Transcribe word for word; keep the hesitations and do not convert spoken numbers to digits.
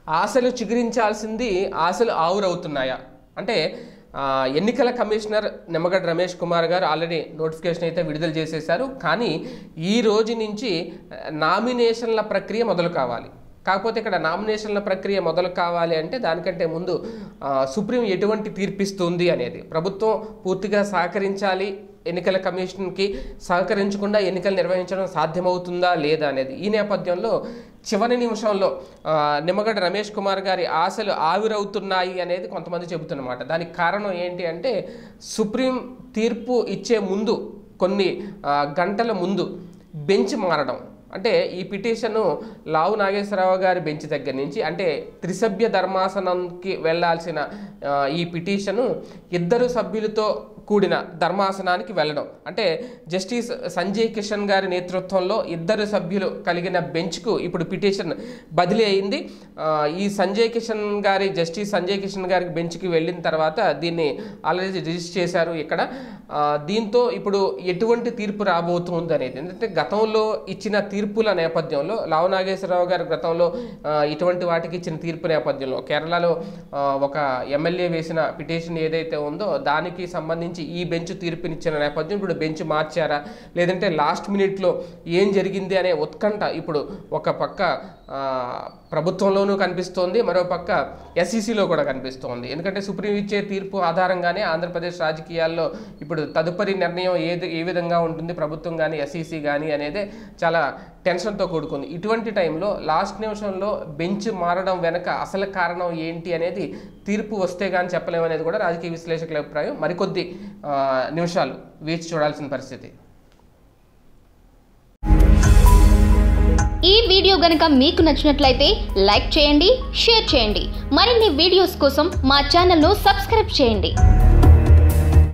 ఆశలు చిగురించాల్సింది ఆశలు ఆవురవుతున్నాయా అంటే ఎన్నికల కమిషనర్ నిమ్మగడ్డ రమేష్ కుమార్ గారు ఆల్రెడీ నోటిఫికేషన్ అయితే విడుదల చేసేశారు. కానీ ఈ రోజు నుంచి నామినేషన్ల ప్రక్రియ మొదలు కావాలి. కాకపోతే ఇక్కడ నామినేషన్ల ప్రక్రియ మొదలు కావాలి అంటే దానికంటే ముందు సుప్రీం ఎటువంటి తీర్పిస్తుంది అనేది ప్రభుత్వం పూర్తిగా సహకరించాలి. ఎన్నికల కమిషన్కి సహకరించకుండా ఎన్నికలు నిర్వహించడం సాధ్యమవుతుందా లేదా అనేది ఈ నేపథ్యంలో చివరి నిమిషంలో నిమ్మగడ్డ రమేష్ కుమార్ గారి ఆశలు ఆవిరవుతున్నాయి అనేది కొంతమంది చెబుతున్నమాట. దానికి కారణం ఏంటి అంటే సుప్రీం తీర్పు ఇచ్చే ముందు కొన్ని గంటల ముందు బెంచ్ మారడం. అంటే ఈ పిటిషను లావు నాగేశ్వరరావు గారి బెంచ్ దగ్గర నుంచి అంటే త్రిసభ్య ధర్మాసనంకి వెళ్లాల్సిన ఈ పిటిషను ఇద్దరు సభ్యులతో కూడిన ధర్మాసనానికి వెళ్ళడం. అంటే జస్టిస్ సంజయ్ కిషన్ గారి నేతృత్వంలో ఇద్దరు సభ్యులు కలిగిన బెంచ్కు ఇప్పుడు పిటిషన్ బదిలీ అయింది. ఈ సంజయ్ కిషన్ గారి జస్టిస్ సంజయ్ కిషన్ గారి బెంచ్కి వెళ్ళిన తర్వాత దీన్ని ఆల్రెడీ రిజిస్టర్ చేశారు ఇక్కడ. దీంతో ఇప్పుడు ఎటువంటి తీర్పు రాబోతుంది అనేది, ఎందుకంటే గతంలో ఇచ్చిన తీర్పుల నేపథ్యంలో లావు నాగేశ్వరరావు గారి గతంలో ఇటువంటి వాటికి ఇచ్చిన తీర్పు నేపథ్యంలో కేరళలో ఒక ఎమ్మెల్యే వేసిన పిటిషన్ ఏదైతే ఉందో దానికి సంబంధించి ఈ బెంచ్ తీర్పునిచ్చిన నేపథ్యం ఇప్పుడు బెంచ్ మార్చారా లేదంటే లాస్ట్ మినిట్లో ఏం జరిగింది అనే ఉత్కంఠ ఇప్పుడు ఒక పక్క ప్రభుత్వంలోనూ కనిపిస్తోంది, మరో పక్క ఎస్ఈసిలో కూడా కనిపిస్తోంది. ఎందుకంటే సుప్రీం ఇచ్చే తీర్పు ఆధారంగానే ఆంధ్రప్రదేశ్ రాజకీయాల్లో ఇప్పుడు తదుపరి నిర్ణయం ఏది ఏ విధంగా ఉంటుంది ప్రభుత్వం కానీ ఎస్ఈసి కానీ అనేది చాలా టెన్షన్తో కూడుకుంది. ఇటువంటి టైంలో లాస్ట్ నిమిషంలో బెంచ్ మారడం వెనక అసలు కారణం ఏంటి అనేది తీర్పు వస్తే కానీ చెప్పలేమనేది కూడా రాజకీయ విశ్లేషకుల అభిప్రాయం. మరికొద్ది నిమిషాలు వేచి చూడాల్సిన పరిస్థితి. ఈ వీడియో గనుక మీకు నచ్చినట్లయితే లైక్ చేయండి, షేర్ చేయండి. మరిన్ని వీడియోస్ కోసం మా ఛానల్ను సబ్స్క్రైబ్ చేయండి.